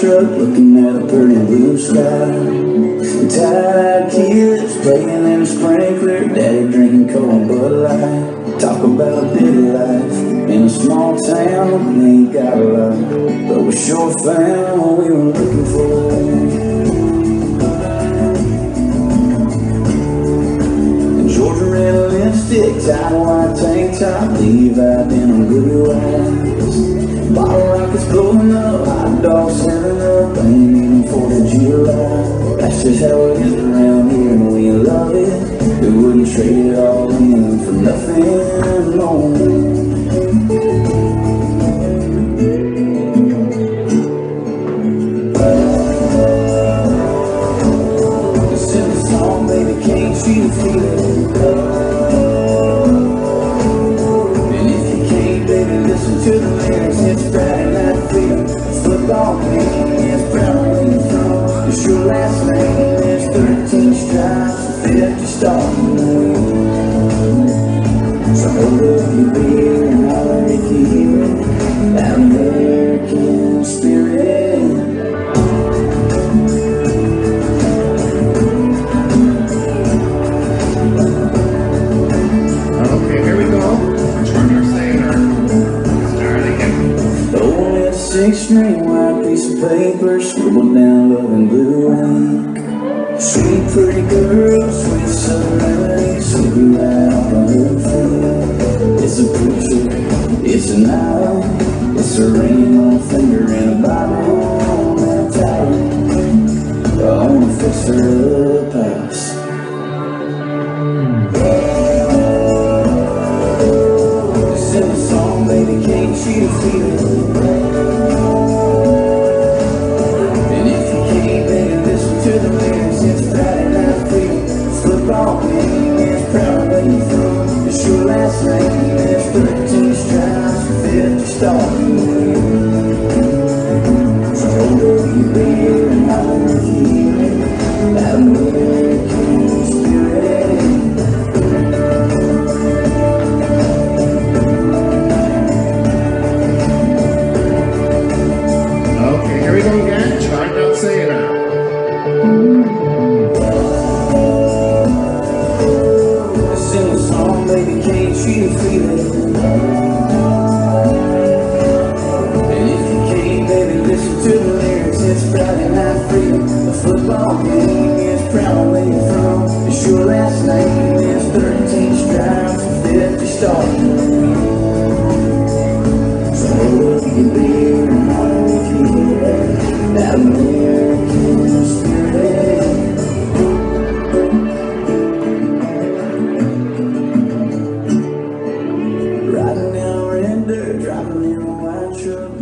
truck, looking at a pretty blue sky. Tired kids playing in a sprinkler, daddy drinking cold Bud Light. Talk about a big life in a small town, we ain't got a lot, but we sure found what we were looking for. Georgia red lipstick, tight white tank top, Levi denim blue eyes. Bottle rockets blowing up, hot dogs serving up, ain't even 4th of July. That's just how it is around here, and we love it. We wouldn't trade it all in for nothing more. Can't you feel it? And if you can't, baby, listen to the lyrics. It's Friday night fever, it's football game, it's proud of where you're from. It's your last name, there's 13 stripes, 50 stars. So hold up your beer and holler to keep it, that American spirit. Six-string white piece of paper, scribbled down love in blue ink. Sweet pretty girl, sweet southern melody, slipping right off of her feet. It's a picture, it's an eye, it's a ring on a finger and a Bible on that towel. I wanna fix her up house. Sing a song, baby, can't you feel it? It's your last name, there's 13 stripes, 50 stars. So hold up your beer and holler to keep it, that American spirit. Okay, here we go again. Try not saying that. Baby, can't you feel it? And if you can't, baby, listen to the lyrics. It's Friday night freedom, a football game, it's proud of where you're from. It's your last name, there's 13 stripes and 50 stars. So hold up your beer and holler if you hear that American spirit. Driving in a white truck.